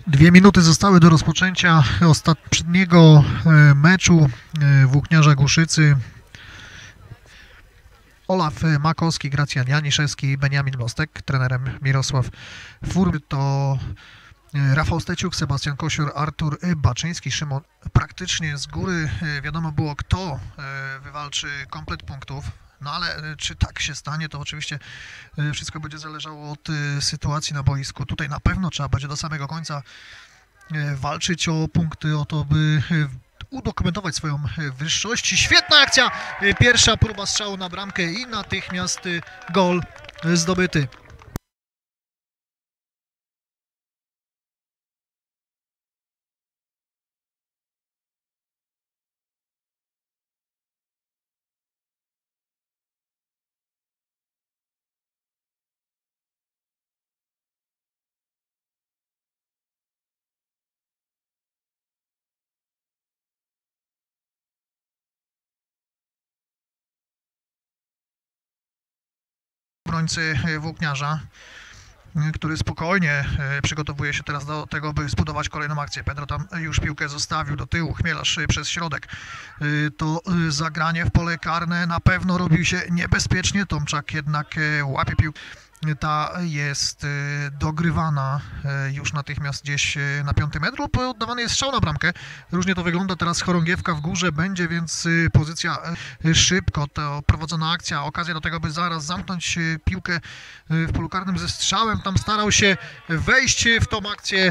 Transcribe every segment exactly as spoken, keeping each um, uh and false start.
Dwie minuty zostały do rozpoczęcia ostatniego meczu Włókniarza Głuszycy. Olaf Makowski, Gracjan Janiszewski, Beniamin Mostek, trenerem Mirosław Furby, to Rafał Steciuk, Sebastian Kosior, Artur Baczyński, Szymon. Praktycznie z góry wiadomo było, kto wywalczy komplet punktów. No ale czy tak się stanie, to oczywiście wszystko będzie zależało od sytuacji na boisku. Tutaj na pewno trzeba będzie do samego końca walczyć o punkty, o to, by udokumentować swoją wyższość. Świetna akcja, pierwsza próba strzału na bramkę i natychmiast gol zdobyty. Obrońcy Włókniarza, który spokojnie przygotowuje się teraz do tego, by zbudować kolejną akcję. Pedro tam już piłkę zostawił do tyłu, Chmielarz przez środek. To zagranie w pole karne na pewno robił się niebezpiecznie. Tomczak jednak łapie piłkę. Ta jest dogrywana już natychmiast gdzieś na piąty metr lub oddawany jest strzał na bramkę. Różnie to wygląda. Teraz chorągiewka w górze będzie, więc pozycja szybko. To prowadzona akcja, okazja do tego, by zaraz zamknąć piłkę w polu karnym ze strzałem. Tam starał się wejść w tą akcję.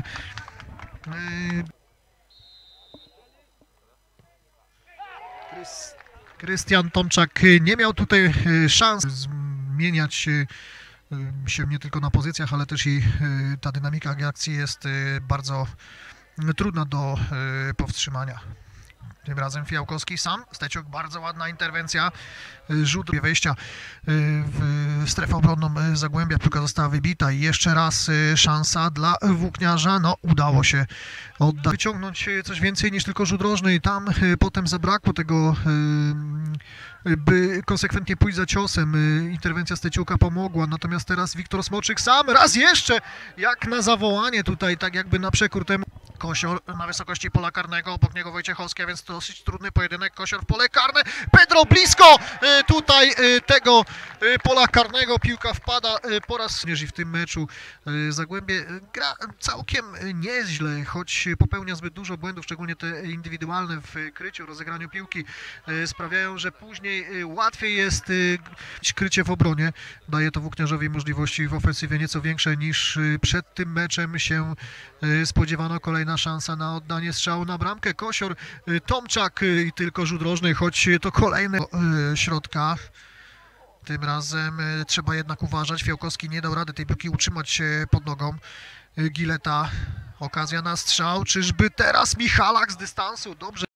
Krystian Tomczak nie miał tutaj szans zmieniać się się nie tylko na pozycjach, ale też i ta dynamika akcji jest bardzo trudna do powstrzymania. Tym razem Fiałkowski sam, Steciuk, bardzo ładna interwencja, rzut wejścia w strefę obronną Zagłębia, piłka została wybita i jeszcze raz szansa dla Włókniarza. No, udało się oddać, wyciągnąć coś więcej niż tylko rzut rożny i tam potem zabrakło tego, by konsekwentnie pójść za ciosem. Interwencja Steciuka pomogła, natomiast teraz Wiktor Smoczyk sam, raz jeszcze, jak na zawołanie tutaj, tak jakby na przekór temu. Kosior na wysokości pola karnego, obok niego Wojciechowski, a więc dosyć trudny pojedynek. Kosior w pole karne, Pedro blisko tutaj tego pola karnego, piłka wpada po raz w tym meczu. Zagłębie gra całkiem nieźle, choć popełnia zbyt dużo błędów, szczególnie te indywidualne w kryciu, rozegraniu piłki sprawiają, że później łatwiej jest krycie w obronie. Daje to Włókniarzowi możliwości w ofensywie nieco większe niż przed tym meczem się spodziewano. Kolejna szansa na oddanie strzału na bramkę. Kosior, Tomczak i tylko rzut rożny, choć to kolejny środka. Tym razem trzeba jednak uważać. Fiałkowski nie dał rady tej piłki utrzymać pod nogą. Gileta, okazja na strzał. Czyżby teraz Michalak z dystansu? Dobrze.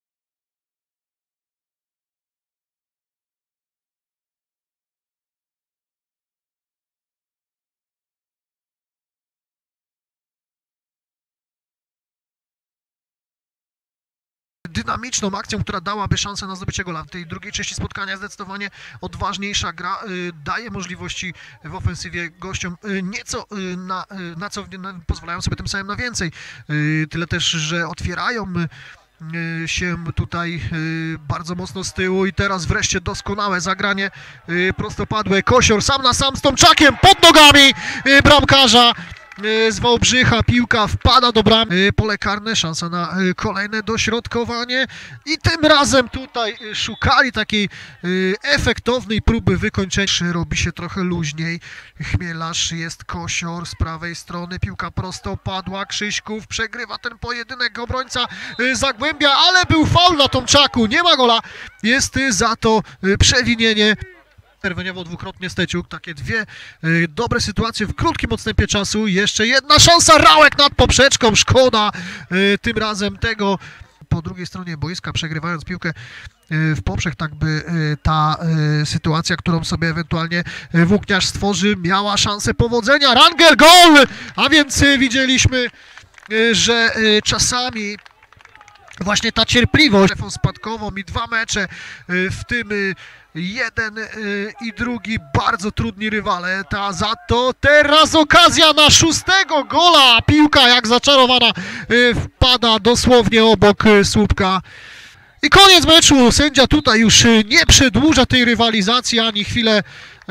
Dynamiczną akcją, która dałaby szansę na zdobycie gola. W tej drugiej części spotkania zdecydowanie odważniejsza gra y, daje możliwości w ofensywie gościom y, nieco y, na, y, na co na, pozwalają sobie tym samym na więcej. Y, tyle też, że otwierają y, się tutaj y, bardzo mocno z tyłu i teraz wreszcie doskonałe zagranie y, prostopadłe. Kosior sam na sam z Tomczakiem pod nogami y, bramkarza z Wałbrzycha, piłka wpada do bramy, pole karne, szansa na kolejne dośrodkowanie i tym razem tutaj szukali takiej efektownej próby wykończenia. Robi się trochę luźniej, Chmielarz, jest Kosior z prawej strony, piłka prosto padła, Krzyśków przegrywa ten pojedynek, obrońca Zagłębia, ale był faul na Tomczaku, nie ma gola, jest za to przewinienie. Interweniował dwukrotnie Steciuk, takie dwie y, dobre sytuacje w krótkim odstępie czasu. Jeszcze jedna szansa, Rałek nad poprzeczką, szkoda y, tym razem tego. Po drugiej stronie boiska, przegrywając piłkę y, w poprzek, tak by y, ta y, sytuacja, którą sobie ewentualnie y, Włókniarz stworzy, miała szansę powodzenia. Rangel, gol! A więc y, widzieliśmy, y, że y, czasami właśnie ta cierpliwość spadkową i dwa mecze, w tym jeden i drugi bardzo trudni rywale. Ta za to teraz okazja na szóstego gola. Piłka jak zaczarowana wpada dosłownie obok słupka. I koniec meczu. Sędzia tutaj już nie przedłuża tej rywalizacji ani chwilę.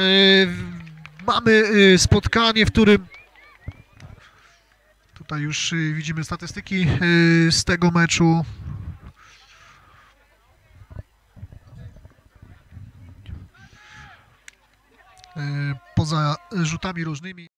Mamy spotkanie, w którym tutaj już widzimy statystyki z tego meczu. Poza rzutami różnymi.